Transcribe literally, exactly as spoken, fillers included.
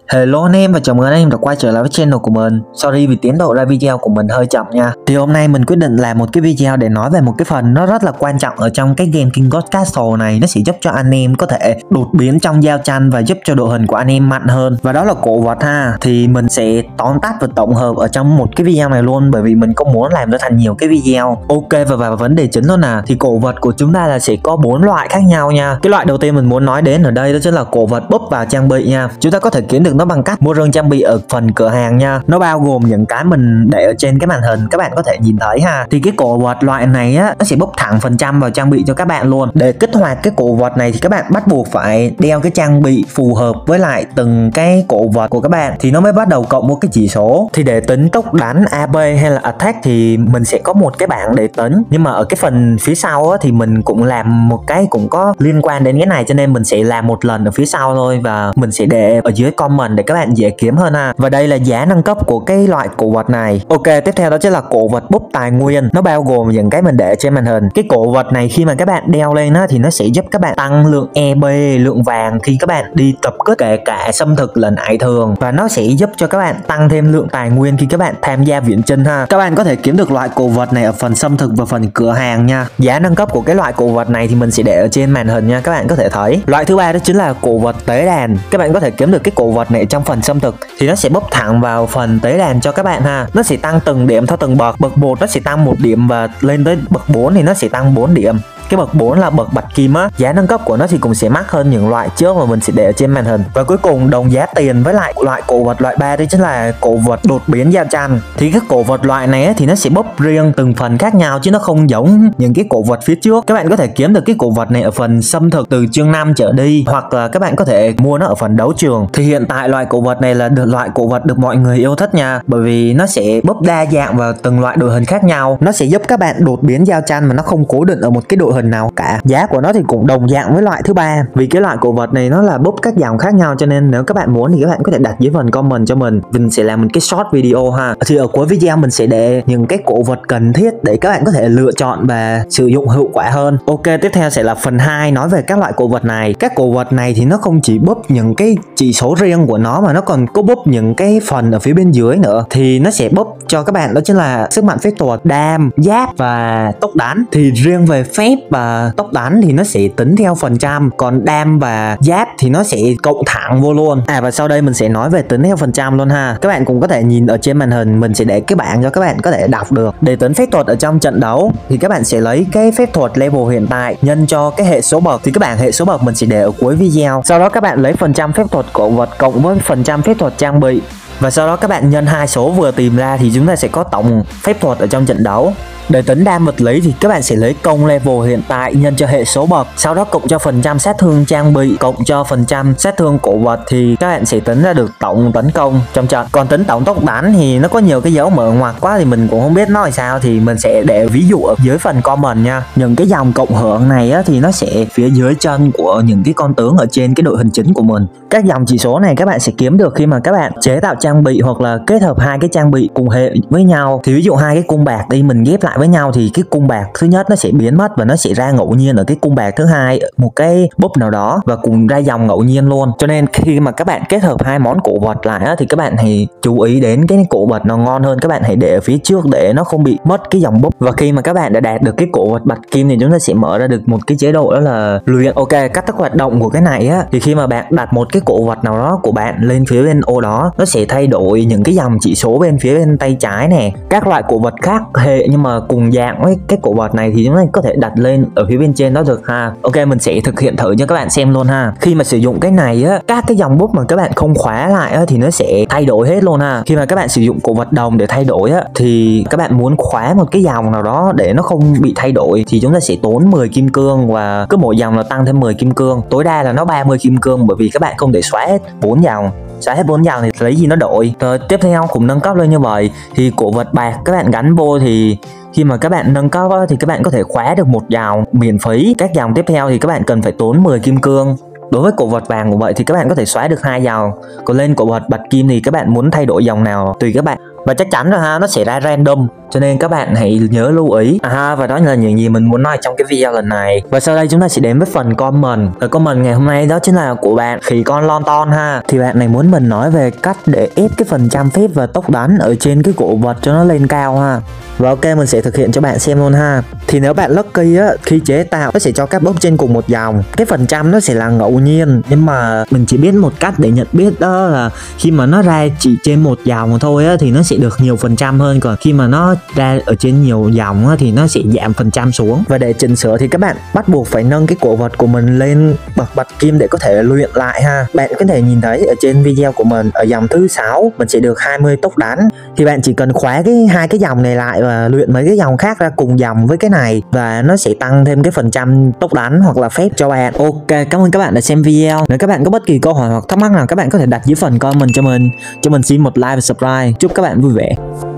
Hello anh em và chào mừng anh em đã quay trở lại với channel của mình. Sorry vì tiến độ ra video của mình hơi chậm nha. Thì hôm nay mình quyết định làm một cái video để nói về một cái phần nó rất là quan trọng ở trong cái game King God Castle này. Nó sẽ giúp cho anh em có thể đột biến trong giao tranh và giúp cho đội hình của anh em mạnh hơn. Và đó là cổ vật ha. Thì mình sẽ tóm tắt và tổng hợp ở trong một cái video này luôn, bởi vì mình có muốn làm nó thành nhiều cái video. Ok, và vào vấn đề chính luôn nè. Thì cổ vật của chúng ta là sẽ có bốn loại khác nhau nha. Cái loại đầu tiên mình muốn nói đến ở đây đó chính là cổ vật búp vào trang bị nha. Chúng ta có thể kiếm được nó bằng cách mua rương trang bị ở phần cửa hàng nha. Nó bao gồm những cái mình để ở trên cái màn hình, các bạn có thể nhìn thấy ha. Thì cái cổ vật loại này á, nó sẽ bốc thẳng phần trăm vào trang bị cho các bạn luôn. Để kích hoạt cái cổ vật này thì các bạn bắt buộc phải đeo cái trang bị phù hợp với lại từng cái cổ vật của các bạn thì nó mới bắt đầu cộng một cái chỉ số. Thì để tính tốc đánh a pê hay là attack thì mình sẽ có một cái bảng để tính, nhưng mà ở cái phần phía sau á, thì mình cũng làm một cái cũng có liên quan đến cái này, cho nên mình sẽ làm một lần ở phía sau thôi và mình sẽ để ở dưới comment để các bạn dễ kiếm hơn ha. Và đây là giá nâng cấp của cái loại cổ vật này. Ok, tiếp theo đó chính là cổ vật búp tài nguyên. Nó bao gồm những cái mình để trên màn hình. Cái cổ vật này khi mà các bạn đeo lên á, thì nó sẽ giúp các bạn tăng lượng e pê, lượng vàng khi các bạn đi tập kích, kể cả xâm thực lẫn ải thường. Và nó sẽ giúp cho các bạn tăng thêm lượng tài nguyên khi các bạn tham gia viễn chinh ha. Các bạn có thể kiếm được loại cổ vật này ở phần xâm thực và phần cửa hàng nha. Giá nâng cấp của cái loại cổ vật này thì mình sẽ để ở trên màn hình nha, các bạn có thể thấy. Loại thứ ba đó chính là cổ vật tế đàn. Các bạn có thể kiếm được cái cổ vật này trong phần xâm thực thì nó sẽ bốc thẳng vào phần tế đàn cho các bạn ha. Nó sẽ tăng từng điểm theo từng bậc. Bậc một nó sẽ tăng một điểm và lên tới bậc bốn thì nó sẽ tăng bốn điểm. Cái bậc bốn là bậc bạch kim á. Giá nâng cấp của nó thì cũng sẽ mắc hơn những loại trước mà mình sẽ để ở trên màn hình. Và cuối cùng đồng giá tiền với lại loại cổ vật loại ba đấy chính là cổ vật đột biến giao tranh. Thì cái cổ vật loại này á, thì nó sẽ bốc riêng từng phần khác nhau chứ nó không giống những cái cổ vật phía trước. Các bạn có thể kiếm được cái cổ vật này ở phần xâm thực từ chương năm trở đi, hoặc là các bạn có thể mua nó ở phần đấu trường. Thì hiện tại loại cổ vật này là được loại cổ vật được mọi người yêu thích nha, bởi vì nó sẽ bốc đa dạng vào từng loại đội hình khác nhau. Nó sẽ giúp các bạn đột biến giao tranh mà nó không cố định ở một cái đội hình nào cả. Giá của nó thì cũng đồng dạng với loại thứ ba, vì cái loại cổ vật này nó là bốc các dòng khác nhau, cho nên nếu các bạn muốn thì các bạn có thể đặt dưới phần comment cho mình, mình sẽ làm một cái short video ha. Thì ở cuối video mình sẽ để những cái cổ vật cần thiết để các bạn có thể lựa chọn và sử dụng hiệu quả hơn. Ok, tiếp theo sẽ là phần hai nói về các loại cổ vật này. Các cổ vật này thì nó không chỉ bốc những cái chỉ số riêng của nó mà nó còn có bốc những cái phần ở phía bên dưới nữa. Thì nó sẽ bốc cho các bạn đó chính là sức mạnh phép thuật, đam, giáp và tốc đánh. Thì riêng về phép và tốc đánh thì nó sẽ tính theo phần trăm, còn đam và giáp thì nó sẽ cộng thẳng vô luôn. À, và sau đây mình sẽ nói về tính theo phần trăm luôn ha. Các bạn cũng có thể nhìn ở trên màn hình, mình sẽ để cái bảng cho các bạn có thể đọc được. Để tính phép thuật ở trong trận đấu thì các bạn sẽ lấy cái phép thuật level hiện tại nhân cho cái hệ số bậc, thì cái bảng hệ số bậc mình sẽ để ở cuối video. Sau đó các bạn lấy phần trăm phép thuật cổ vật cộng với phần trăm phép thuật trang bị, và sau đó các bạn nhân hai số vừa tìm ra thì chúng ta sẽ có tổng phép thuật ở trong trận đấu. Để tính đam vật lý thì các bạn sẽ lấy công level hiện tại nhân cho hệ số bậc, sau đó cộng cho phần trăm sát thương trang bị cộng cho phần trăm sát thương cổ vật thì các bạn sẽ tính ra được tổng tấn công trong trận. Còn tính tổng tốc đánh thì nó có nhiều cái dấu mở ngoặc quá thì mình cũng không biết nói sao, thì mình sẽ để ví dụ ở dưới phần comment nha. Những cái dòng cộng hưởng này á, thì nó sẽ phía dưới chân của những cái con tướng ở trên cái đội hình chính của mình. Các dòng chỉ số này các bạn sẽ kiếm được khi mà các bạn chế tạo trang bị hoặc là kết hợp hai cái trang bị cùng hệ với nhau. Thì ví dụ hai cái cung bạc đi mình ghép lại với nhau thì cái cung bạc thứ nhất nó sẽ biến mất và nó sẽ ra ngẫu nhiên ở cái cung bạc thứ hai một cái búp nào đó và cùng ra dòng ngẫu nhiên luôn. Cho nên khi mà các bạn kết hợp hai món cổ vật lại á, thì các bạn hãy chú ý đến cái cổ vật nó ngon hơn, các bạn hãy để ở phía trước để nó không bị mất cái dòng búp. Và khi mà các bạn đã đạt được cái cổ vật bạch kim thì chúng ta sẽ mở ra được một cái chế độ đó là luyện. Ok, cách thức hoạt động của cái này á, thì khi mà bạn đặt một cái cổ vật nào đó của bạn lên phía bên ô đó, nó sẽ thay đổi những cái dòng chỉ số bên phía bên tay trái nè. Các loại cổ vật khác hệ nhưng mà cùng dạng với cái cổ vật này thì chúng ta có thể đặt lên ở phía bên trên đó được ha. Ok, mình sẽ thực hiện thử cho các bạn xem luôn ha. Khi mà sử dụng cái này á, các cái dòng bút mà các bạn không khóa lại á, thì nó sẽ thay đổi hết luôn ha. Khi mà các bạn sử dụng cổ vật đồng để thay đổi á, thì các bạn muốn khóa một cái dòng nào đó để nó không bị thay đổi thì chúng ta sẽ tốn mười kim cương, và cứ mỗi dòng là tăng thêm mười kim cương, tối đa là nó ba mươi kim cương, bởi vì các bạn không thể xóa hết bốn dòng. Xóa hết bốn dòng thì lấy gì nó đổi. Rồi tiếp theo cũng nâng cấp lên như vậy. Thì cổ vật bạc các bạn gắn vô thì khi mà các bạn nâng cấp á, thì các bạn có thể khóa được một dòng miễn phí. Các dòng tiếp theo thì các bạn cần phải tốn mười kim cương. Đối với cổ vật vàng của vậy thì các bạn có thể xóa được hai dòng. Còn lên cổ vật bạch kim thì các bạn muốn thay đổi dòng nào tùy các bạn. Và chắc chắn rồi ha, nó sẽ ra random. cho nên các bạn hãy nhớ lưu ý. À và đó là những gì mình muốn nói trong cái video lần này. Và sau đây chúng ta sẽ đến với phần comment. Và comment ngày hôm nay đó chính là của bạn Khỉ Con Lon Ton ha. Thì bạn này muốn mình nói về cách để ép cái phần trăm phép và tốc đánh ở trên cái cổ vật cho nó lên cao ha. Và ok, mình sẽ thực hiện cho bạn xem luôn ha. Thì nếu bạn lucky á, khi chế tạo nó sẽ cho các block trên cùng một dòng. Cái phần trăm nó sẽ là ngẫu nhiên, nhưng mà mình chỉ biết một cách để nhận biết đó là khi mà nó ra chỉ trên một dòng thôi á, thì nó sẽ được nhiều phần trăm hơn. Còn khi mà nó ra ở trên nhiều dòng á, thì nó sẽ giảm phần trăm xuống. Và để chỉnh sửa thì các bạn bắt buộc phải nâng cái cổ vật của mình lên bậc bạch kim để có thể luyện lại ha. Bạn có thể nhìn thấy ở trên video của mình ở dòng thứ sáu mình sẽ được hai mươi tốc đánh. Thì bạn chỉ cần khóa cái hai cái dòng này lại và luyện mấy cái dòng khác ra cùng dòng với cái này, và nó sẽ tăng thêm cái phần trăm tốc đánh hoặc là phép cho bạn. Ok, cảm ơn các bạn đã xem video. Nếu các bạn có bất kỳ câu hỏi hoặc thắc mắc nào, các bạn có thể đặt dưới phần comment cho mình. Cho mình xin một like và subscribe. Chúc các bạn vui vẻ.